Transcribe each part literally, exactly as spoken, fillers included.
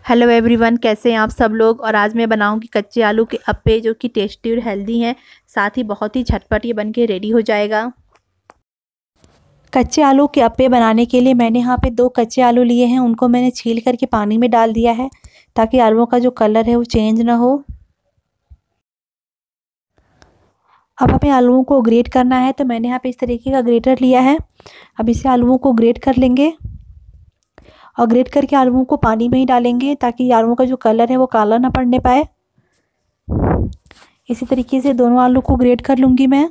Hello everyone, कैसे हैं आप सब लोग। और आज मैं बनाऊंगी कच्चे आलू के अप्पे जो कि टेस्टी और हेल्दी हैं, साथ ही बहुत ही झटपट ये बन के रेडी हो जाएगा। कच्चे आलू के अप्पे बनाने के लिए मैंने यहाँ पे दो कच्चे आलू लिए हैं। उनको मैंने छील करके पानी में डाल दिया है ताकि आलूओं का जो कलर है वो चेंज ना हो। अब हमें आलूओं को ग्रेट करना है, तो मैंने यहाँ पे इस तरीके का ग्रेटर लिया है। अब इसे आलूओं को ग्रेट कर लेंगे और ग्रेट करके आलूओं को पानी में ही डालेंगे ताकि आलूओं का जो कलर है वो काला ना पड़ने पाए। इसी तरीके से दोनों आलू को ग्रेट कर लूँगी मैं।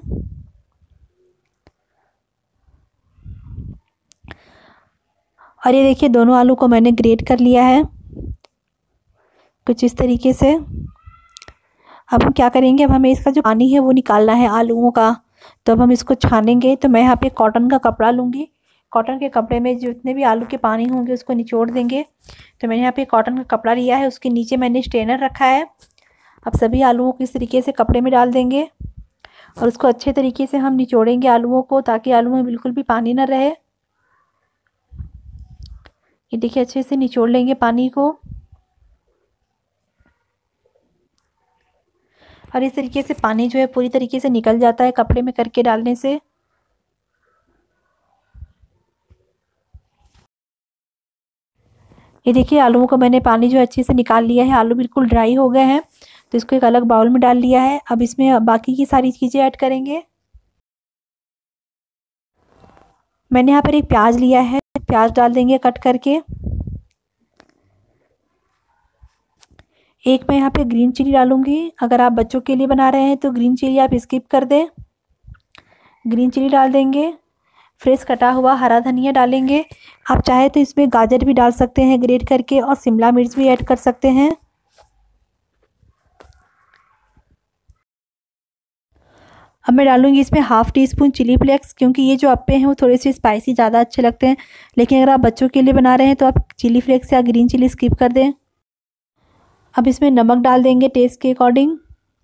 और ये देखिए, दोनों आलू को मैंने ग्रेट कर लिया है कुछ इस तरीके से। अब हम क्या करेंगे, अब हमें इसका जो पानी है वो निकालना है आलूओं का। तो अब हम इसको छानेंगे। तो मैं यहाँ पे कॉटन का कपड़ा लूँगी। कॉटन के कपड़े में जितने भी आलू के पानी होंगे उसको निचोड़ देंगे। तो मैंने यहाँ पे कॉटन का कपड़ा लिया है, उसके नीचे मैंने स्ट्रेनर रखा है। अब सभी आलूओं को इस तरीके से कपड़े में डाल देंगे और उसको अच्छे तरीके से हम निचोड़ेंगे आलूओं को, ताकि आलू में बिल्कुल भी पानी ना रहे। ये देखिए, अच्छे से निचोड़ लेंगे पानी को। और इस तरीके से पानी जो है पूरी तरीके से निकल जाता है कपड़े में करके डालने से। ये देखिए, आलूओं को मैंने पानी जो अच्छे से निकाल लिया है। आलू बिल्कुल ड्राई हो गए हैं, तो इसको एक अलग बाउल में डाल लिया है। अब इसमें बाकी की सारी चीज़ें ऐड करेंगे। मैंने यहाँ पर एक प्याज लिया है, प्याज डाल देंगे कट करके। एक मैं यहाँ पे ग्रीन चिली डालूंगी। अगर आप बच्चों के लिए बना रहे हैं तो ग्रीन चिली आप स्किप कर दें। ग्रीन चिली डाल देंगे। फ्रेश कटा हुआ हरा धनिया डालेंगे। आप चाहे तो इसमें गाजर भी डाल सकते हैं ग्रेट करके, और शिमला मिर्च भी ऐड कर सकते हैं। अब मैं डालूंगी इसमें half teaspoon chilli flakes, क्योंकि ये जो अप्पे हैं वो थोड़े से स्पाइसी ज़्यादा अच्छे लगते हैं। लेकिन अगर आप बच्चों के लिए बना रहे हैं तो आप चिली फ्लेक्स या ग्रीन चिली स्किप कर दें। अब इसमें नमक डाल देंगे टेस्ट के अकॉर्डिंग।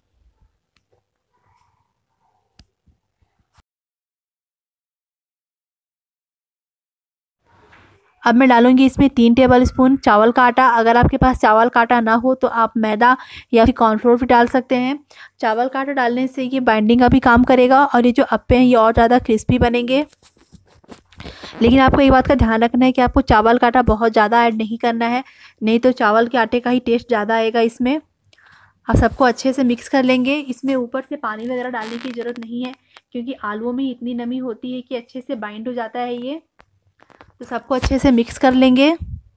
अब मैं डालूंगी इसमें तीन टेबल स्पून चावल का आटा। अगर आपके पास चावल का आटा ना हो तो आप मैदा या फिर कॉर्नफ्लोर भी डाल सकते हैं। चावल का आटा डालने से ये बाइंडिंग का भी काम करेगा और ये जो अप्पे हैं ये और ज़्यादा क्रिस्पी बनेंगे। लेकिन आपको एक बात का ध्यान रखना है कि आपको चावल का आटा बहुत ज़्यादा ऐड नहीं करना है, नहीं तो चावल के आटे का ही टेस्ट ज़्यादा आएगा इसमें। आप सबको अच्छे से मिक्स कर लेंगे। इसमें ऊपर से पानी वगैरह डालने की ज़रूरत नहीं है, क्योंकि आलूओं में इतनी नमी होती है कि अच्छे से बाइंड हो जाता है ये। तो सबको अच्छे से मिक्स कर लेंगे।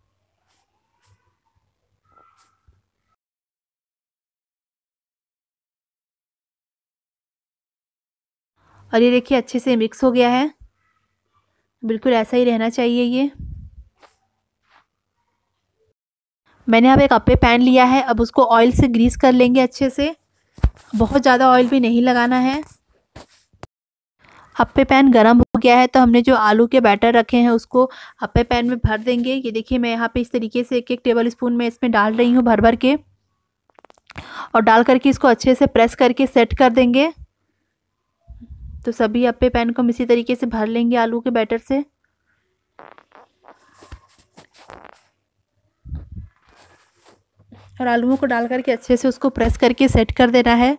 और ये देखिए, अच्छे से मिक्स हो गया है। बिल्कुल ऐसा ही रहना चाहिए ये। मैंने अब एक अप्पे पैन लिया है। अब उसको ऑयल से ग्रीस कर लेंगे अच्छे से। बहुत ज़्यादा ऑयल भी नहीं लगाना है। अप्पे पैन गरम हो गया है, तो हमने जो आलू के बैटर रखे हैं उसको अप्पे पैन में भर देंगे। ये देखिए, मैं यहाँ पे इस तरीके से एक एक टेबल स्पून में इसमें डाल रही हूँ भर भर के, और डाल करके इसको अच्छे से प्रेस करके सेट कर देंगे। तो सभी अप्पे पैन को हम इसी तरीके से भर लेंगे आलू के बैटर से। और आलूओं को डाल करके अच्छे से उसको प्रेस करके सेट कर देना है।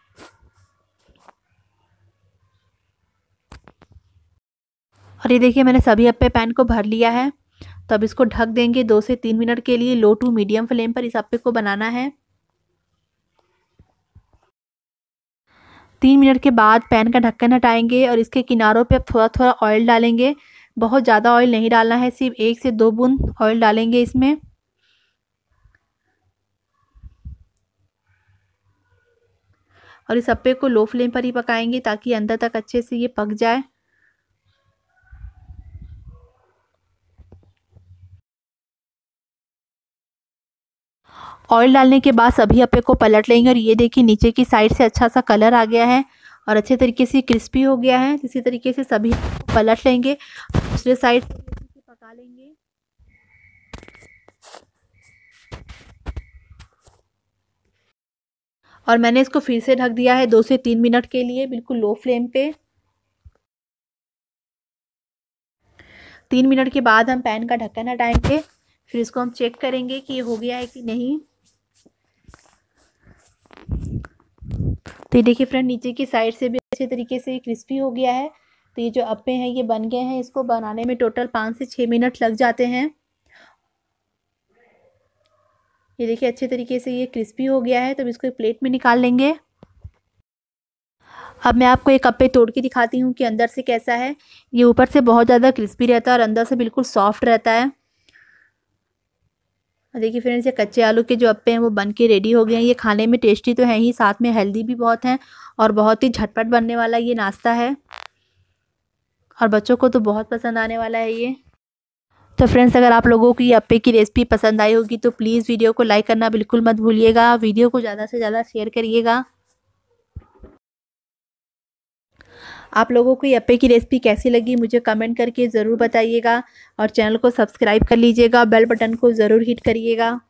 और ये देखिए, मैंने सभी अप्पे पैन को भर लिया है। तो अब इसको ढक देंगे दो से तीन मिनट के लिए। लो टू मीडियम फ्लेम पर इस अप्पे को बनाना है। तीन मिनट के बाद पैन का ढक्कन हटाएंगे और इसके किनारों पे अब थोड़ा थोड़ा ऑयल डालेंगे। बहुत ज़्यादा ऑयल नहीं डालना है, सिर्फ एक से दो बूंद ऑयल डालेंगे इसमें। और इस अप्पे को लो फ्लेम पर ही पकाएंगे ताकि अंदर तक अच्छे से ये पक जाए। ऑयल डालने के बाद सभी अप्पे को पलट लेंगे। और ये देखिए, नीचे की साइड से अच्छा सा कलर आ गया है और अच्छे तरीके से क्रिस्पी हो गया है। इसी तरीके से सभी पलट लेंगे, दूसरे साइड से पका लेंगे। और मैंने इसको फिर से ढक दिया है दो से तीन मिनट के लिए, बिल्कुल लो फ्लेम पे। तीन मिनट के बाद हम पैन का ढक्कन हटाएंगे। फिर इसको हम चेक करेंगे कि ये हो गया है कि नहीं। तो ये देखिए फ्रेंड, नीचे की साइड से भी अच्छे तरीके से ये क्रिस्पी हो गया है। तो ये जो अप्पे हैं ये बन गए हैं। इसको बनाने में टोटल पाँच से छः मिनट लग जाते हैं। ये देखिए अच्छे तरीके से ये क्रिस्पी हो गया है। तो इसको एक प्लेट में निकाल लेंगे। अब मैं आपको एक अप्पे तोड़ के दिखाती हूँ कि अंदर से कैसा है। ये ऊपर से बहुत ज़्यादा क्रिस्पी रहता है और अंदर से बिल्कुल सॉफ्ट रहता है। देखिए फ्रेंड्स, ये कच्चे आलू के जो अप्पे हैं वो बन के रेडी हो गए हैं। ये खाने में टेस्टी तो है ही, साथ में हेल्दी भी बहुत हैं और बहुत ही झटपट बनने वाला ये नाश्ता है और बच्चों को तो बहुत पसंद आने वाला है ये। तो फ्रेंड्स, अगर आप लोगों को ये अप्पे की रेसिपी पसंद आई होगी तो प्लीज़ वीडियो को लाइक करना बिल्कुल मत भूलिएगा। वीडियो को ज़्यादा से ज़्यादा शेयर करिएगा। आप लोगों को ये अप्पे की रेसिपी कैसी लगी मुझे कमेंट करके ज़रूर बताइएगा और चैनल को सब्सक्राइब कर लीजिएगा। बेल बटन को ज़रूर हिट करिएगा।